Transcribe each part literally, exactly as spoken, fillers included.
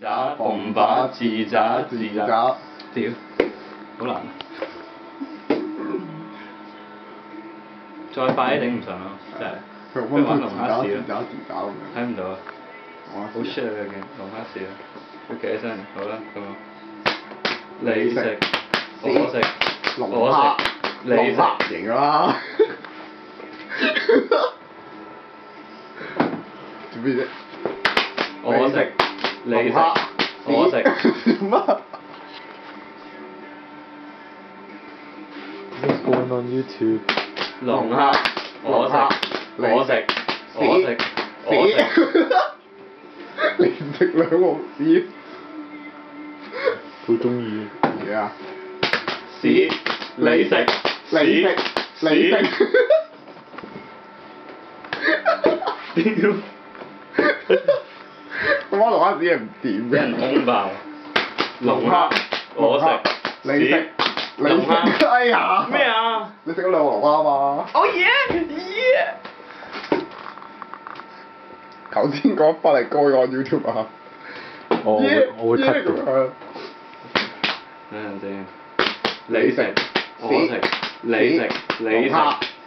渣bom把自渣自渣，屌，好難。再快啲頂唔順咯，真係。不如玩龍蝦試咯。睇唔到啊！好 shit 啊！佢龍蝦試啦，佢企起身，好啦，咁啊。你食，我食，我食，你食， 型啦！做咩啫？ 我食，你食，我食。 乜 What's going on YouTube？ 龍蝦，我食，我食，我食，我食。 連食兩毫子。 好中意。 嘢啊！ 屎，你食， 你食，你食。 屌！ 我媽龍蝦子係唔掂俾人兇爆。龍蝦，我食， 你食，你食。哎呀！ 咩啊？ 你食咗兩個龍蝦嘛？ Oh yeah yeah！ 頭先講法例高個 YouTube 啊！ 我會我會 cut 嘅。 等陣先，你食，我食，你食，你食。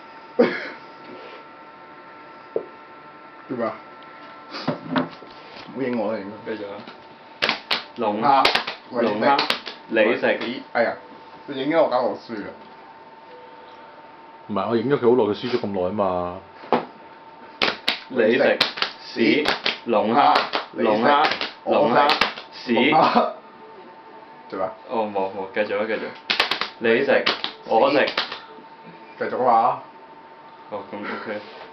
做咩啊？唔好影我啦，應該。 繼續啊！龍蝦，龍蝦，你食。 哎呀！你影咗我搞到我輸啦！ 唔係，我影咗佢好耐，佢輸咗咁耐啊嘛。 你食屎，龍蝦，龍蝦，龍蝦，屎。 做咩？ 哦冇冇，繼續啊繼續。你食，我食。 繼續啊嘛！ 哦咁 OK。